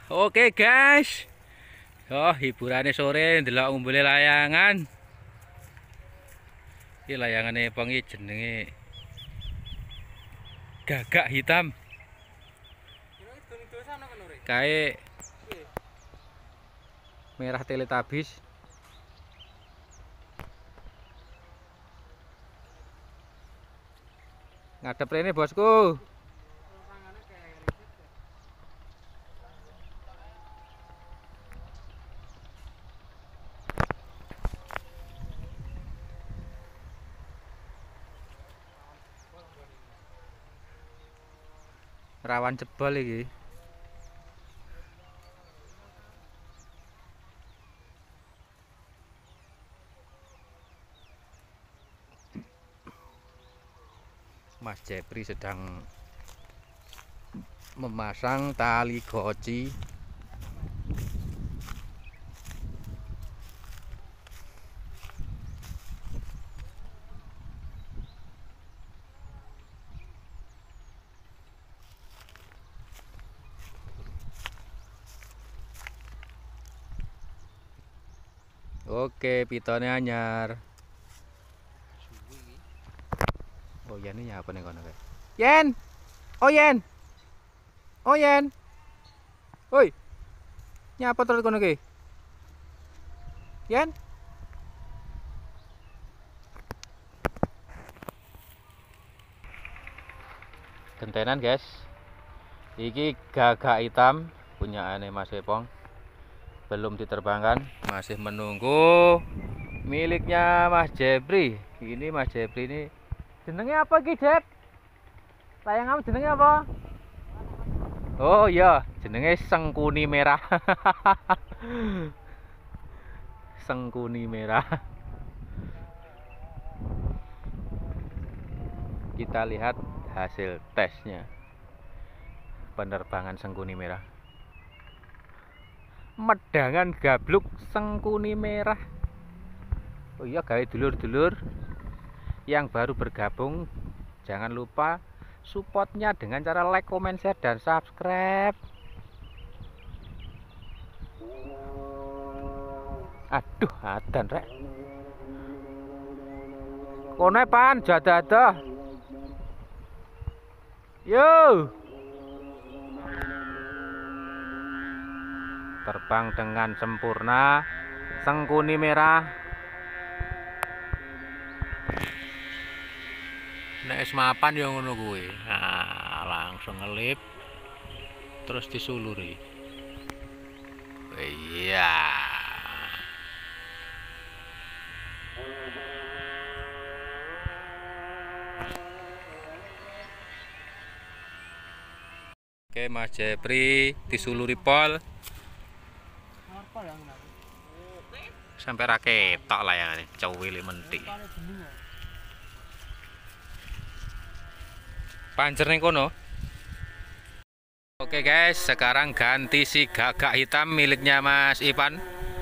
Oke guys. Oh, hiburannya sore ndelok umbule layangan. Iki layangane pengi jenenge gagak hitam. Kae merah teletabis. Ngadep rene bosku. Rawan jebol iki. Mas Jepri sedang memasang tali goci. Oke, pitone anyar. Oh, ya ini apa nih kono, guys? Yen. Oh, Yen. Oh, Yen. Woi. Nyapa terus kono ki? Yen. Gentenan, guys. Iki gagak hitam punya Mas Epong. Belum diterbangkan, masih menunggu miliknya Mas Jepri. Ini Mas Jepri ini jenenge apa ki, Jep? Layangan jenenge apa? Oh iya, jenenge sengkuni merah. Sengkuni merah. Kita lihat hasil tesnya penerbangan sengkuni merah. Medangan gabluk sengkuni merah. Oh iya, gawe dulur-dulur yang baru bergabung, jangan lupa supportnya dengan cara like, comment, share, dan subscribe. Aduh, adan rek. Kono pan jada-jada. Yo. Terbang dengan sempurna sengkuni merah. Nek wis mapan ya ngono kuwi. Nah, langsung ngelip terus disuluri. Iya. Oke, Mas Jepri disuluri pol. Sampai raketok layangane, cowili menti. Panjer ning kono. Oke guys, sekarang ganti si gagak hitam miliknya Mas Ipan.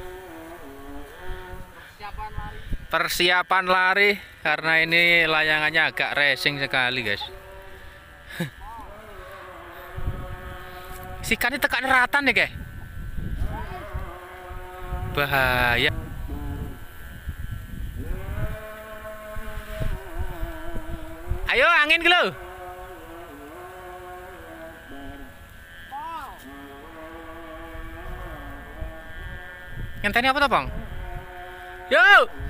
Persiapan lari karena ini layangannya agak racing sekali guys. Sikan ini tekan ratan ya guys. Bahaya. Ayo angin ke lo. Ngenteni apa tuh bang? Yo.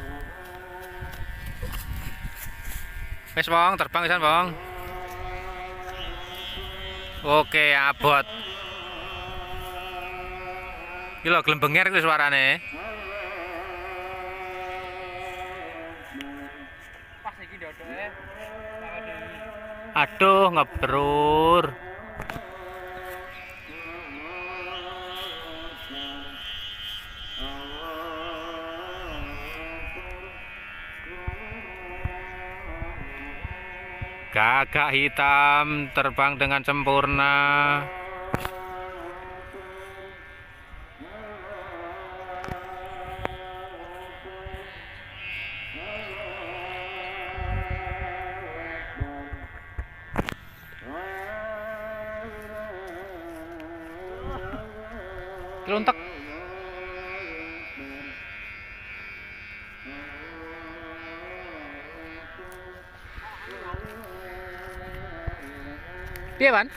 Wes bang, terbang pisan bang. Oke, abot. Iki lho glembenger kuwi suarane. Pas iki ndodoke. Aduh, ngebrur. Gagak hitam terbang dengan sempurna. Keluntek. Piye, Wan?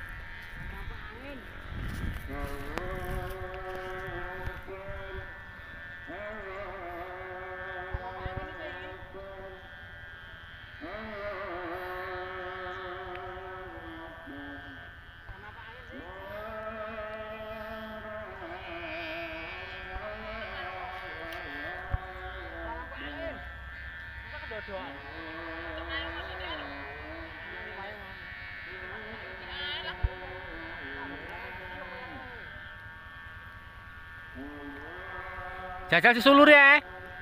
Jajal disulur ya.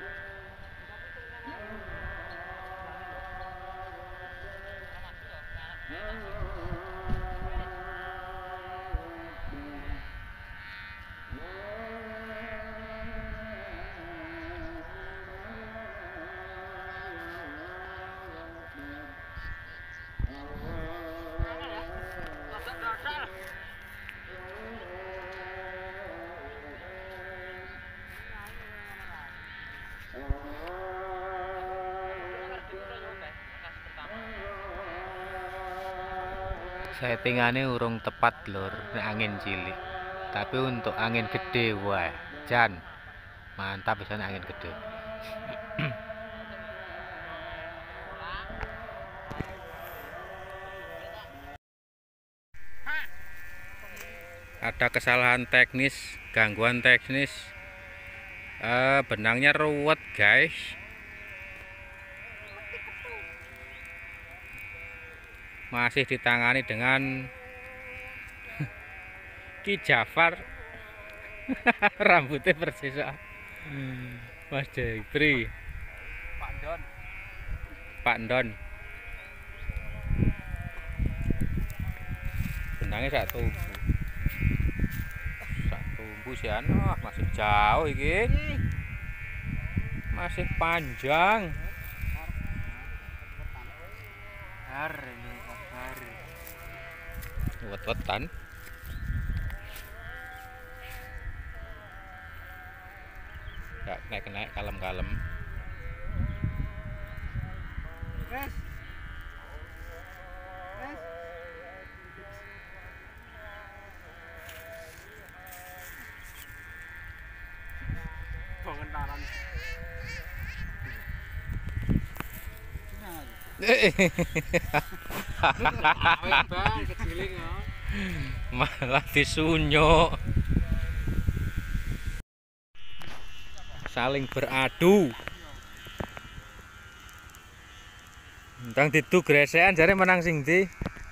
Settingannya urung tepat lur, angin cilik. Tapi untuk angin gede, wah, jan mantap bisa angin gede. Ada kesalahan teknis, gangguan teknis. Benangnya ruwet guys. Masih ditangani dengan Ki Jafar. Rambutnya persis Mas Jepri. Pak Don. Benangnya satu sih masih jauh iki. Masih panjang. Wet-wetan. Gak kena kalem-kalem. Guys. Pengentaran. Malah disunyuk. Saling beradu. Ndang didu gresekan jare menang sing ndi?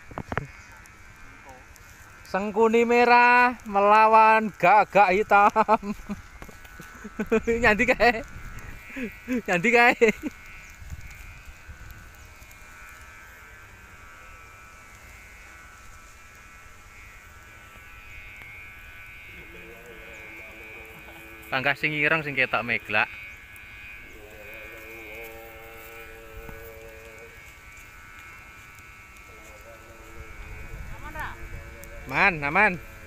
Sengkuni merah melawan gagak hitam. Nyandi kae. Nyandi kae. Pangkah sing ireng sing ketok meglak. Aman ra? Aman, aman.